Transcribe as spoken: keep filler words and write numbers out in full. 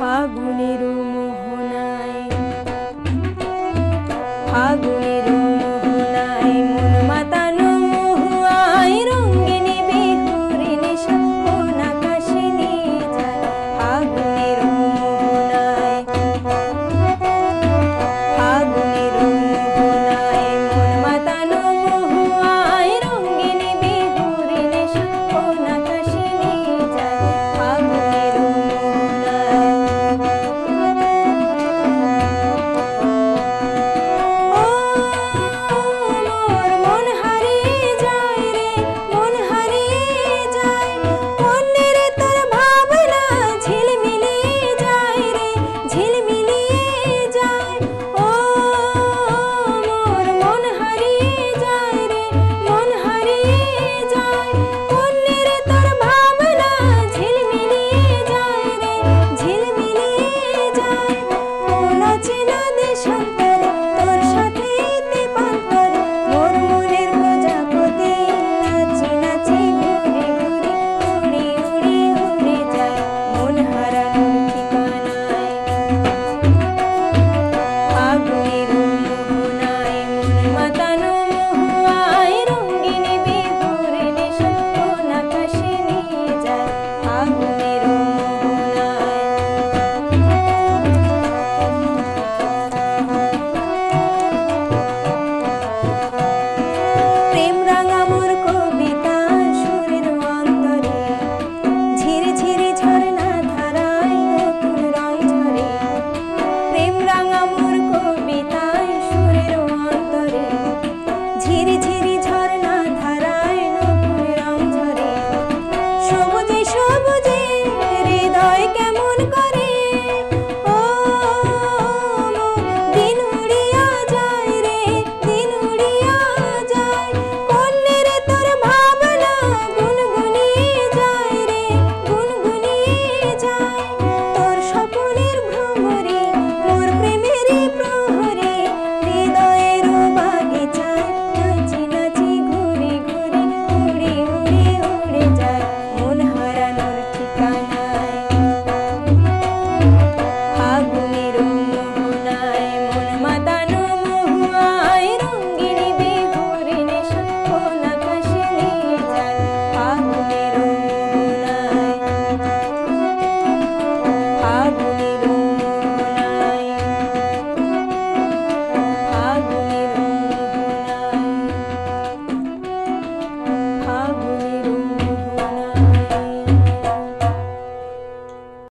ফাগুনের মোহনায় ফাগুনের মোহনায় মন মাতানো মহুয়ায় রঙ্গিনী বিহুরে নেশা কোন আকাশে নিয়ে যায় ফাগুনের মোহনায় ফাগুনের মোহনায় মন মাতানো মহুয়ায় রঙ্গিনী বিহুরে নেশা কোন আকাশে নিয়ে যায় ফাগুনের সবুজে সবুজে হৃদয় কেমন করে